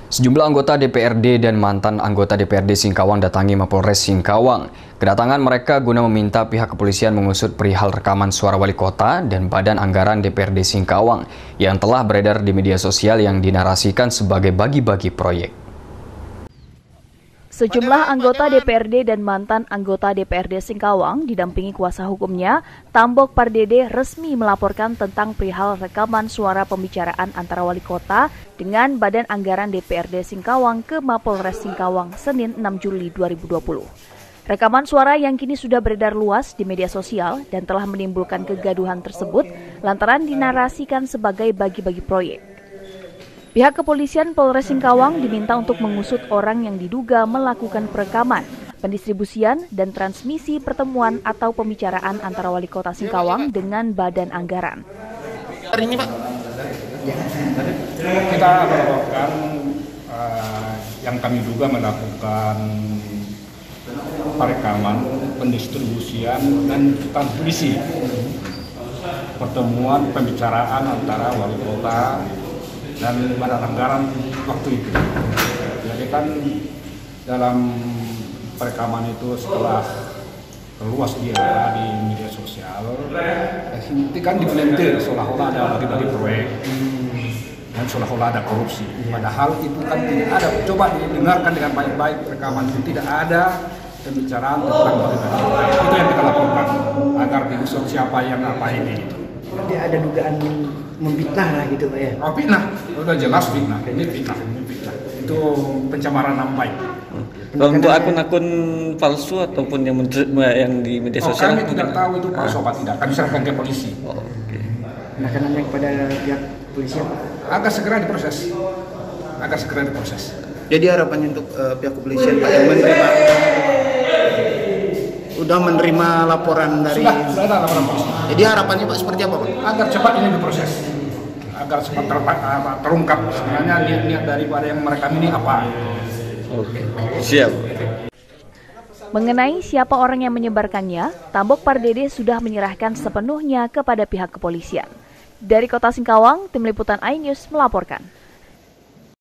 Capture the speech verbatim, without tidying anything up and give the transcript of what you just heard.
Sejumlah anggota D P R D dan mantan anggota D P R D Singkawang datangi Mapolres Singkawang. Kedatangan mereka guna meminta pihak kepolisian mengusut perihal rekaman suara wali kota dan badan anggaran D P R D Singkawang yang telah beredar di media sosial yang dinarasikan sebagai bagi-bagi proyek. Sejumlah anggota D P R D dan mantan anggota D P R D Singkawang didampingi kuasa hukumnya, Tambok Pardede resmi melaporkan tentang perihal rekaman suara pembicaraan antara wali kota dengan Badan Anggaran D P R D Singkawang ke Mapolres Singkawang Senin enam Juli dua ribu dua puluh. Rekaman suara yang kini sudah beredar luas di media sosial dan telah menimbulkan kegaduhan tersebut lantaran dinarasikan sebagai bagi-bagi proyek. Pihak kepolisian Polres Singkawang diminta untuk mengusut orang yang diduga melakukan perekaman, pendistribusian, dan transmisi pertemuan atau pembicaraan antara wali kota Singkawang dengan badan anggaran. Hari ini, Pak, kita melakukan uh, yang kami duga melakukan perekaman, pendistribusian, dan transmisi pertemuan pembicaraan antara wali kota dan badan anggaran waktu itu. Jadi kan dalam perekaman itu setelah luas dia di media sosial, itu kan dipelintir seolah-olah ada bagi-bagi proyek dan seolah-olah ada korupsi. Padahal itu kan tidak ada. Coba didengarkan dengan baik-baik rekaman itu, tidak ada pembicaraan tentang bagi-bagi proyek. Itu yang kita lakukan agar diusut siapa yang apa ini. Berarti ada dugaan memfitnah lah gitu, Pak ya? Oh, fitnah, udah jelas fitnah. Ini fitnah, ini fitnah. Itu pencemaran nama baik. Untuk akun-akun palsu ataupun yang, yang di media oh, sosial? Kami tidak tahu itu palsu apa tidak. Kami serahkan ke polisi. Oh, okay. Nah, kenanya kepada pihak polisi apa? Agar segera diproses. Agar segera diproses. Jadi harapannya untuk uh, pihak kepolisian Pak yang menerima udah menerima laporan dari sudah, sudah ada laporan polisi. Jadi harapannya Pak seperti apa, Pak? Agar cepat ini diproses. Agar cepat ter terungkap sebenarnya niat-niat daripada yang merekam ini apa. Oke, siap. Mengenai siapa orang yang menyebarkannya, Tambok Pardede sudah menyerahkan sepenuhnya kepada pihak kepolisian. Dari Kota Singkawang, Tim Liputan iNews melaporkan.